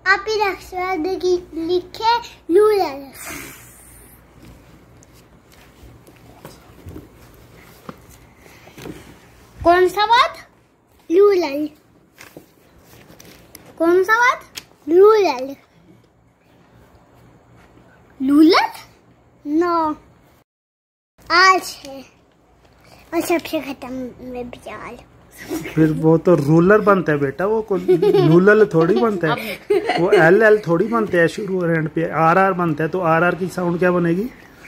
आप ही अक्षर लिखे लूलल। कौन सा बात? लूलल। कौन सा बात? लूलल। लूलल? नो, आज है और सबसे खत्म में बियाल। फिर वो तो रूलर बनता है बेटा, वो लूलल थोड़ी बनता है, वो एल एल थोड़ी बनते हैं शुरू और एंड पे, आर आर बनता है, तो आर आर की साउंड क्या बनेगी?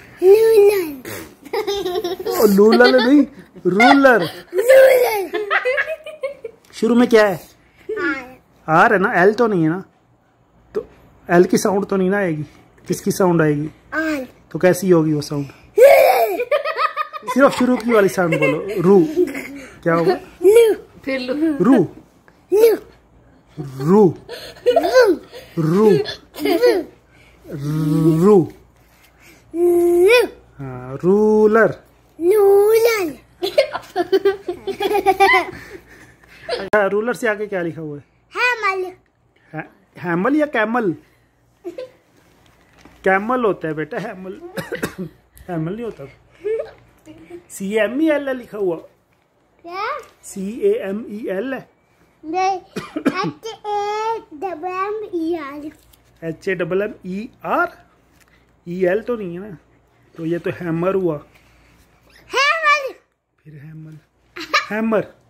लूलल। लूलल नहीं, रूलर। लूलल। शुरू में क्या है? आर। आर है ना, एल तो नहीं है ना, तो एल की साउंड तो नहीं ना आएगी, किसकी साउंड आएगी? आर। तो कैसी होगी वो साउंड? सिर्फ शुरू की वाली साउंड बोलो, रू। क्या होगा? फिर रू। रू। रू। रू। हाँ, रूलर। लूलल। रूलर से आगे क्या लिखा हुआ है? हैमल। हैमल या कैमल? कैमल होता है बेटा, हैमल। हैमल नहीं होता। CAMEL लिखा हुआ। क्या? CAMEL है। नहीं, HAMMER। HAMMER। EL तो नहीं है ना, तो ये तो हैमर हुआ। हैमल। फिर हैमल, हैमर।